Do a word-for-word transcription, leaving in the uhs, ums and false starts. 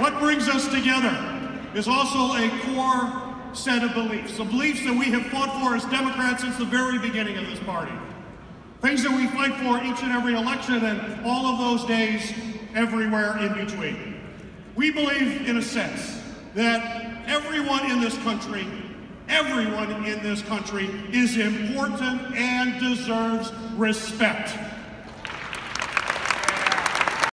What brings us together is also a core set of beliefs, the beliefs that we have fought for as Democrats since the very beginning of this party. Things that we fight for each and every election and all of those days everywhere in between. We believe, in a sense, that everyone in this country, everyone in this country is important and deserves respect.